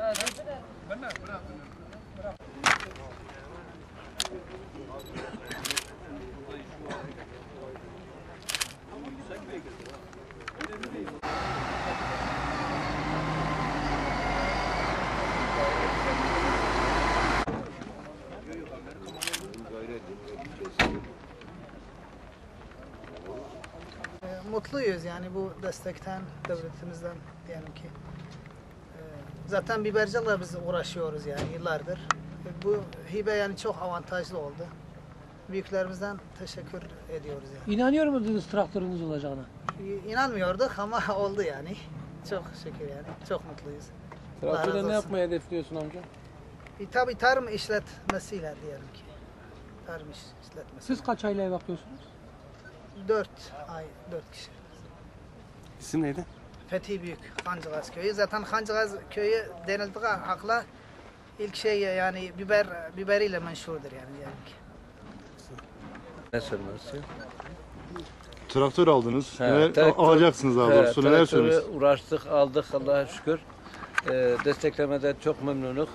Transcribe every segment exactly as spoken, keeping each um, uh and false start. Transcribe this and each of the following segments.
Mutluyuz yani bu destekten, devletimizden diyelim ki. Zaten bibercilikle biz uğraşıyoruz yani yıllardır. Bu hibe yani çok avantajlı oldu. Büyüklerimizden teşekkür ediyoruz yani. İnanıyor muydunuz traktörünüz olacağına? İnanmıyorduk ama oldu yani. Çok şükür yani. Çok mutluyuz. Traktörle ne yapmayı hedefliyorsun amca? E, tabii tarım işletmesiyle diyelim ki. Tarım işletmesi. Siz kaç aile bakıyorsunuz? Dört ay, dört kişi. İsim neydi? Fethi Büyük, Hancıgaz köyü. Zaten Hancıgaz köyü denildiği akla ilk şey yani biber biberiyle meşhurdur yani diyelim ki. Ne söylemesi? Traktör aldınız. He, Neler traktör, alacaksınız daha doğrusu. Neler söylüyorsunuz? Uğraştık, aldık Allah'a şükür. Ee, desteklemeden çok memnunuk.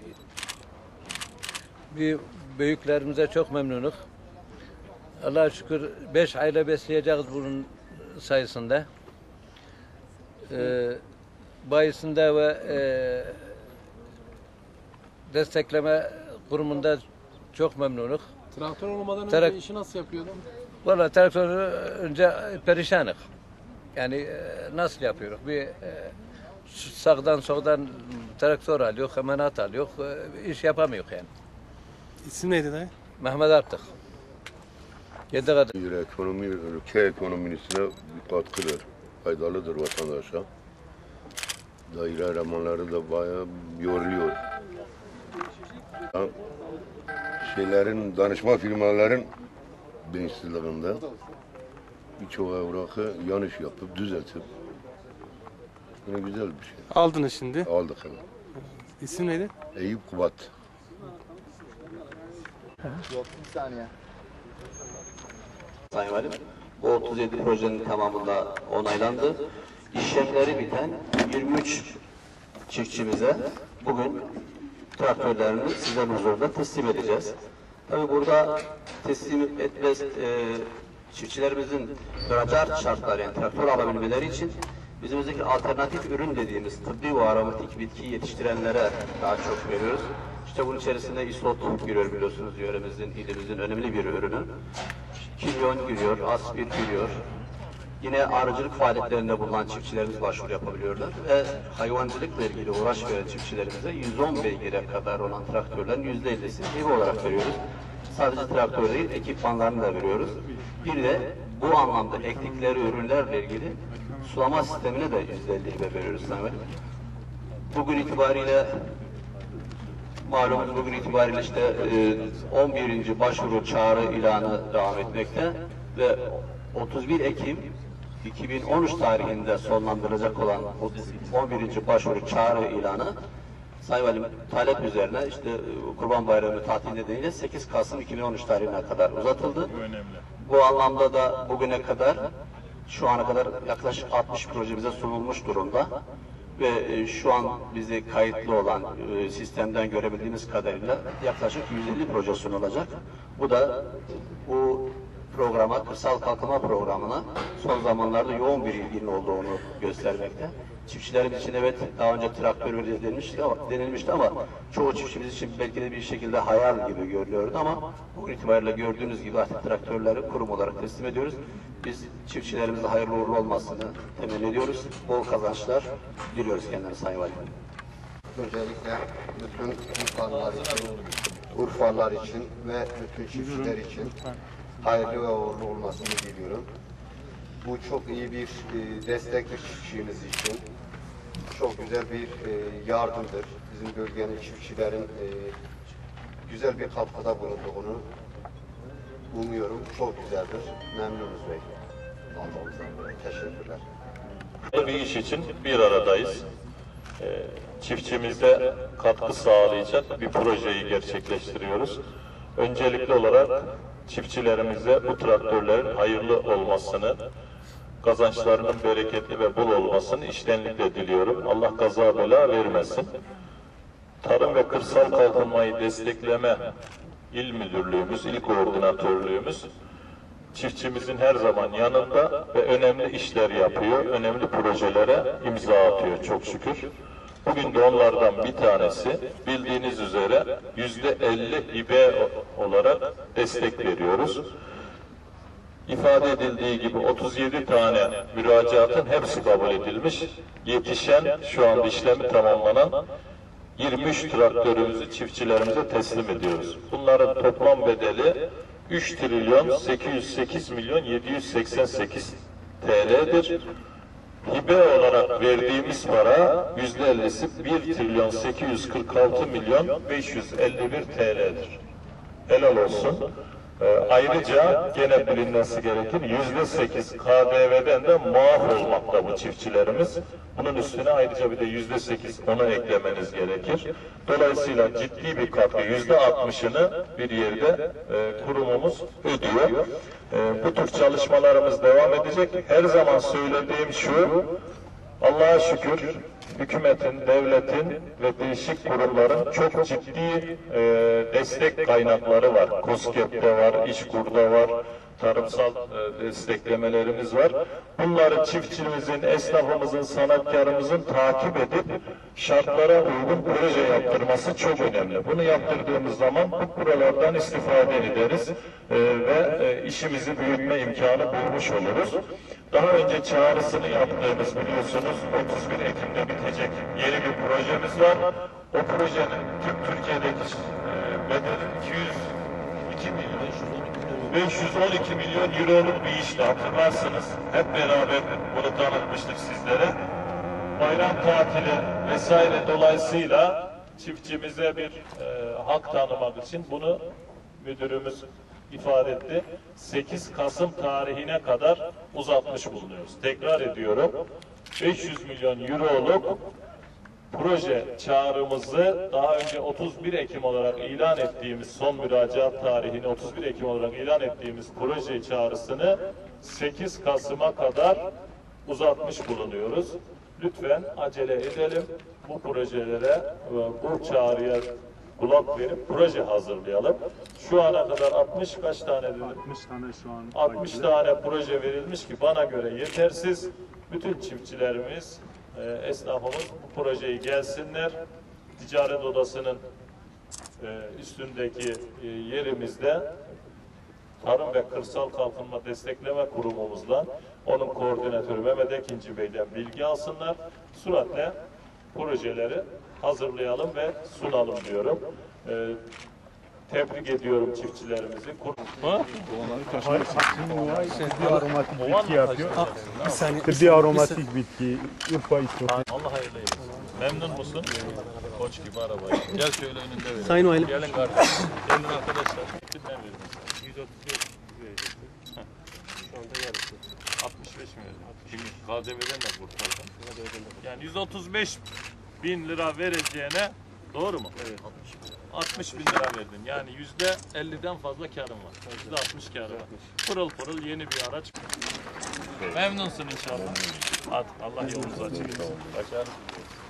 Bir büyüklerimize çok memnunuk. Allah'a şükür beş aile besleyeceğiz bunun sayısında. Ee, bayisinde ve e, destekleme kurumunda çok memnunuk. Traktör olmadan Trak- önce işi nasıl yapıyordun? Valla traktörü önce perişanık. Yani e, nasıl yapıyoruz? Bir e, sağdan soldan traktör alıyor, hemen at alıyor, e, iş yapamıyor yani. İsim neydi dayı? Mehmet Artık. Yedi kadar. Ekonomi, ülke ekonomisine bir katkıdır. Faydalıdır vatandaşa. Daire elemanları da bayağı yoruluyor. Şeylerin, danışma firmaların bilinçsizliğinde birçok evrakı yanlış yapıp düzeltip yine güzel bir şey. Aldınız şimdi. Aldık hemen. İsim neydi? Eyüp Kubat. Bir saniye. Sayın Valim, bu otuz yedi projenin tamamında onaylandı. İşlemleri biten yirmi üç çiftçimize bugün traktörlerini sizden huzurunda teslim edeceğiz. Tabii burada teslim etmez e, çiftçilerimizin müracaat şartları yani traktör alabilmeleri için bizimizdeki alternatif ürün dediğimiz tıbbi ve aromatik bitki yetiştirenlere daha çok veriyoruz. İşte bunun içerisinde isot giriyor biliyorsunuz yöremizin, ilimizin önemli bir ürünü. Kimyon giriyor, aspir giriyor. Yine arıcılık faaliyetlerinde bulunan çiftçilerimiz başvuru yapabiliyorlar ve hayvancılıkla ilgili uğraş veren çiftçilerimize yüz on beygire kadar olan traktörlerin yüzde ellisini hibe olarak veriyoruz. Sadece traktör değil, ekipmanlarını da veriyoruz. Bir de bu anlamda ektikleri ürünlerle ilgili sulama sistemine de yüzde elli hibe veriyoruz. Bugün itibariyle malumunuz bugün itibariyle işte on birinci başvuru çağrı ilanı devam etmekte ve otuz bir Ekim iki bin on üç tarihinde sonlandırılacak olan on birinci başvuru çağrı ilanı Sayın Valim talep üzerine işte Kurban Bayramı tatil nedeniyle sekiz Kasım iki bin on üç tarihine kadar uzatıldı. Bu anlamda da bugüne kadar şu ana kadar yaklaşık altmış projemize sunulmuş durumda. Ve şu an bizi kayıtlı olan sistemden görebildiğimiz kadarıyla yaklaşık yüz elli proje sunulacak. Bu da bu programa, kırsal kalkınma programına son zamanlarda yoğun bir ilginin olduğunu göstermekte. Çiftçilerimiz için evet daha önce traktör vereceğiz denilmişti ama, denilmişti ama çoğu çiftçimiz için belki de bir şekilde hayal gibi görülüyordu ama bugün itibariyle gördüğünüz gibi artık traktörleri kurum olarak teslim ediyoruz. Biz çiftçilerimize hayırlı uğurlu olmasını temenni ediyoruz. Bol kazançlar diliyoruz kendilerine Sayın Valim. Öncelikle bütün Urfalılar için, Urfalılar için ve bütün çiftçiler için hayırlı ve uğurlu olmasını diliyorum. Bu çok iyi bir e, destektir çiftçimiz için. Çok güzel bir e, yardımdır. Bizim bölgenin çiftçilerin e, güzel bir katkıda bulunduğunu umuyorum. Çok güzeldir. Memnunuz bey. Allah'ımızdan teşekkürler. Bir iş için bir aradayız. Ee, çiftçimize katkı sağlayacak bir projeyi gerçekleştiriyoruz. Öncelikli olarak çiftçilerimize bu traktörlerin hayırlı olmasını, kazançlarının bereketli ve bol olmasını içtenlikle diliyorum. Allah kaza bela vermesin. Tarım ve Kırsal Kalkınmayı Destekleme İl Müdürlüğümüz, İl Koordinatörlüğümüz çiftçimizin her zaman yanında ve önemli işler yapıyor, önemli projelere imza atıyor çok şükür. Bugün de onlardan bir tanesi, bildiğiniz üzere yüzde elli hibe olarak destek veriyoruz. İfade edildiği gibi otuz yedi tane müracaatın hepsi kabul edilmiş. Yetişen, şu anda işlemi tamamlanan yirmi üç traktörümüzü çiftçilerimize teslim ediyoruz. Bunların toplam bedeli üç trilyon sekiz yüz sekiz milyon yedi yüz seksen sekiz T L'dir. Hibe olarak verdiğimiz para yüzde ellisi bir trilyon sekiz yüz kırk altı milyon beş yüz elli bir T L'dir. Helal olsun. Ee, ayrıca gene bilinmesi gerekir, yüzde sekiz K D V'den de muaf olmakta bu çiftçilerimiz. Bunun üstüne ayrıca bir de yüzde sekiz onu eklemeniz gerekir. Dolayısıyla ciddi bir katkı, yüzde altmışını bir yerde e, kurumumuz ödüyor. E, bu tür çalışmalarımız devam edecek. Her zaman söylediğim şu, Allah'a şükür hükümetin, devletin ve değişik kurumların çok ciddi e, destek kaynakları var. KOSGEB'de var, İşkur'da var, tarımsal e, desteklemelerimiz var. Bunları çiftçimizin, esnafımızın, sanatkarımızın takip edip şartlara uygun proje yaptırması çok önemli. Bunu yaptırdığımız zaman bu buralardan istifade ederiz e, ve e, işimizi büyütme imkanı bulmuş oluruz. Daha önce çağrısını yaptığımız biliyorsunuz otuz bir Ekim'de bitecek yeni bir projemiz var. O projenin tüm Türkiye'deki e, bedeli iki yüz iki milyon beş yüz on iki milyon euroluk bir işti, hatırlarsınız. Hep beraber bunu tanıtmıştık sizlere. Bayram tatili vesaire dolayısıyla çiftçimize bir e, hak tanımak için bunu müdürümüz ifade etti. sekiz Kasım tarihine kadar uzatmış bulunuyoruz. Tekrar ediyorum. beş yüz milyon euroluk proje çağrımızı daha önce otuz bir Ekim olarak ilan ettiğimiz, son müracaat tarihini otuz bir Ekim olarak ilan ettiğimiz proje çağrısını sekiz Kasım'a kadar uzatmış bulunuyoruz. Lütfen acele edelim. Bu projelere, bu çağrıya kulak verip proje hazırlayalım. Şu ana kadar altmış kaç tane dedim? altmış tane şu an. altmış tane proje verilmiş ki bana göre yetersiz. Bütün çiftçilerimiz, e, esnafımız bu projeyi gelsinler. Ticaret Odası'nın e, üstündeki e, yerimizde Tarım ve Kırsal Kalkınma Destekleme Kurumumuzdan, onun koordinatörü Mehmet Ekinci Bey'den bilgi alsınlar. Süratle projeleri hazırlayalım ve sunalım diyorum. Ee, tebrik ediyorum çiftçilerimizi. Tıbbi aromatik bitki yapıyor. Bir saniye. Tıbbi aromatik bitki. Urfa İstok. Allah hayırlı eylesin. Memnun musun? Koç gibi arabayı. Gel şöyle önünde verelim. Sayın Valim. Gelin kardeşim. Gelin arkadaşlar. Kimden verdin sen? yüz otuz beş verecektim. Şu anda yarısı. altmış beş mi verdin? Şimdi K D V'den de kurtardın. Yani yüz otuz beş bin lira vereceğine, doğru mu? Evet. altmış bin lira verdin. Yani yüzde elliden fazla karın var. Yüzde altmış karı var. Pırıl pırıl yeni bir araç. Memnunsun inşallah. Hadi Allah yolunuzu açık etsin. Başarılı.